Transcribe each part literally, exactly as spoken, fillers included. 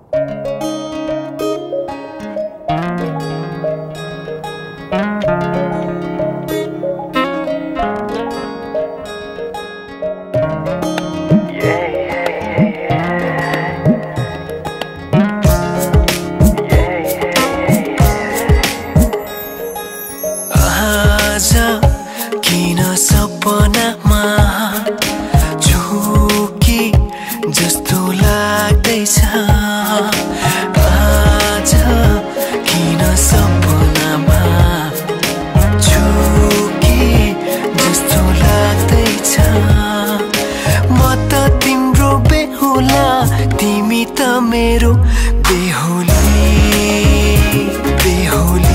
सपनामा झुकी जस्तो लाग्दैछ आज किन सपनामा झुकी जस्तो लाग्दैछ म त तिम्रो बेहुला तिमी त मेरो बेहुली बेहुली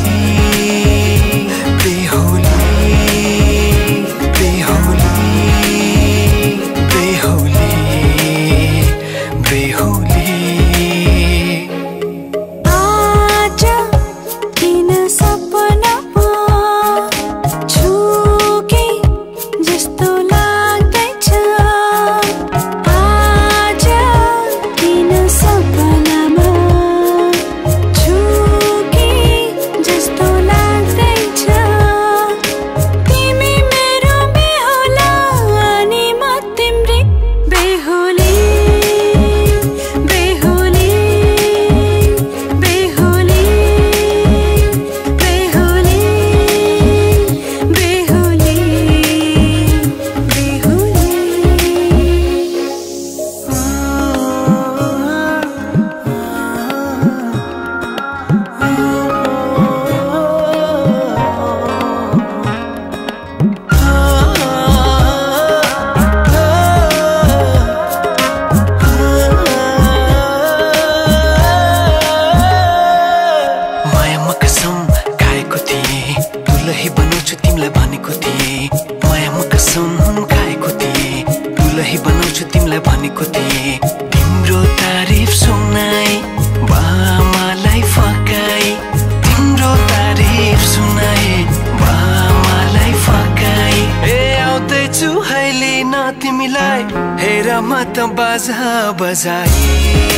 बनाउँछु तिमीलाई भनेको थिएँ तिम्रो तारिफ सुनाई बामालाई फकाई तिम्रो तारिफ सुनाई बामालाई फकाई ए आउँदैछु अहिले न तिमीलाई हेर म त बाजा बजाई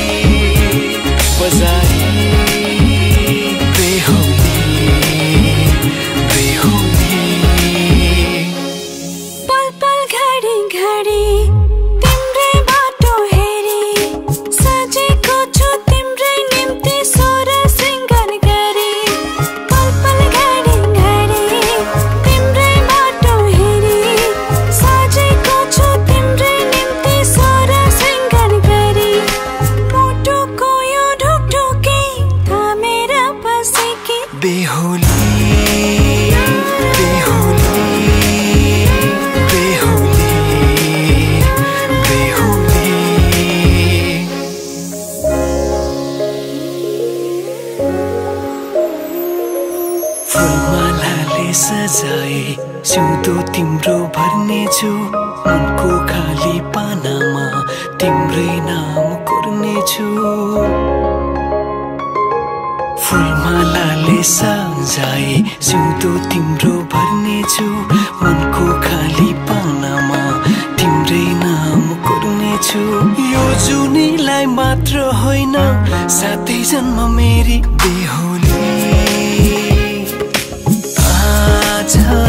बजाई बेहुली बेहुली पल पल घडी घडी बेहुली बेहुली बेहुली बेहुली फुलमालाले सजाए सिउँदो तिम्रो भर्नेछु मनको खाली पानामा तिम्रै नाम कोर्नेछु फुलमालाले सजाए सिउँदो तिम्रो भर्नेछु मनको खाली पानामा तिम्रै नाम कोर्नेछु यो जुनीलाई मात्र होइन साथै जन्म मेरी बेहुली आज